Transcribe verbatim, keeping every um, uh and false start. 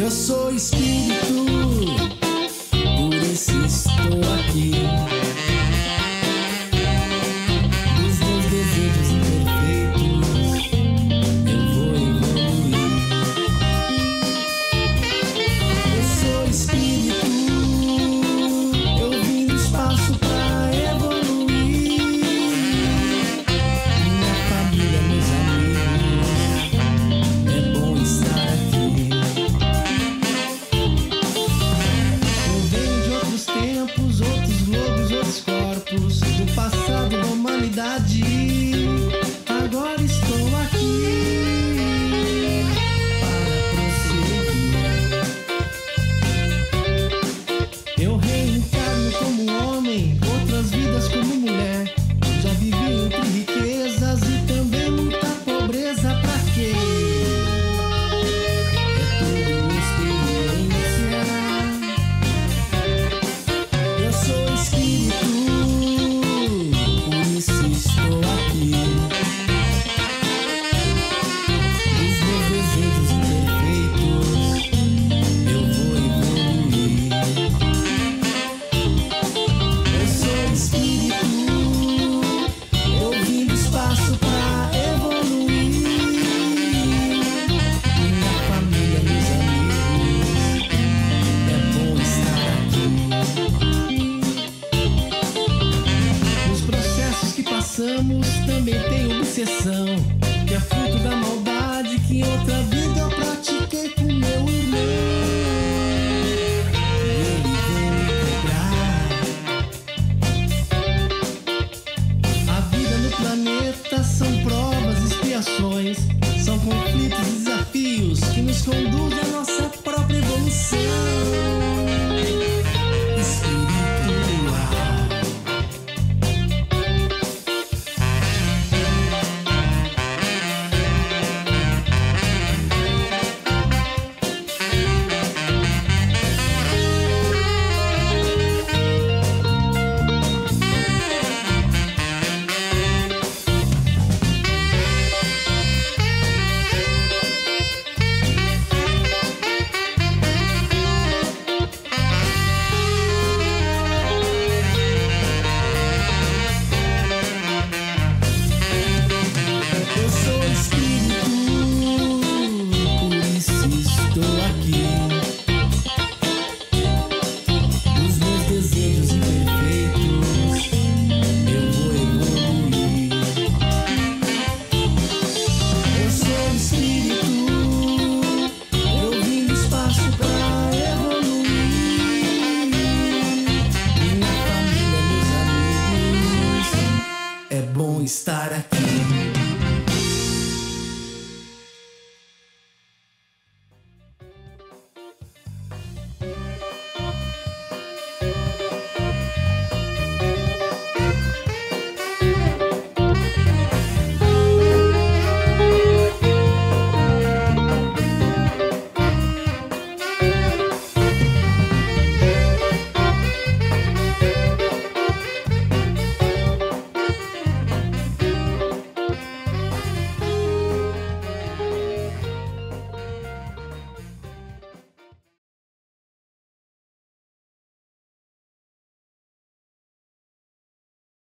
Eu sou espírito, por isso estou aqui. Dos meus desejos imperfeitos, eu vou evoluir. Eu sou espírito, eu vim do espaço pra evoluir. Minha família, meus amigos, é bom estar aqui. Eu venho de outros tempos, outros globos, outros corpos, do passado da humanidade. Agora estou aqui para prosseguir. Eu reencarno como homem, outras vidas como mulher. Já vivi entre riquezas e também muita pobreza. Pra quê? É tudo experiência. Eu sou espírito, por isso estou aqui. Dos meus desejos imperfeitos, eu vou evoluir. Eu sou espírito, eu vim do espaço pra evoluir. Minha família, meus amigos, é bom estar aqui. Nos processos que passamos também tem obsessão, que é fruto da maldade que em outra vida eu pratiquei com meu irmão. E ele veio me cobrar. A vida no planeta são provas, expiações, são conflitos e desafios que nos conduzem